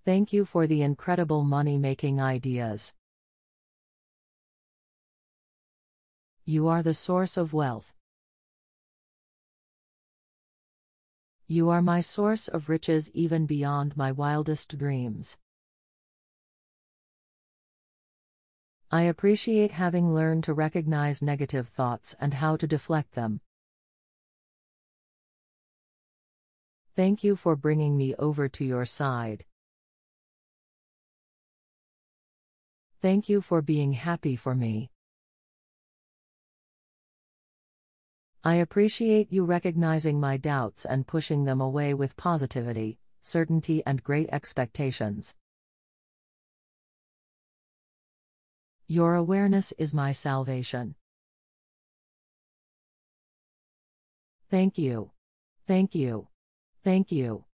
Thank you for the incredible money-making ideas. You are the source of wealth. You are my source of riches even beyond my wildest dreams. I appreciate having learned to recognize negative thoughts and how to deflect them. Thank you for bringing me over to your side. Thank you for being happy for me. I appreciate you recognizing my doubts and pushing them away with positivity, certainty, and great expectations. Your awareness is my salvation. Thank you. Thank you. Thank you.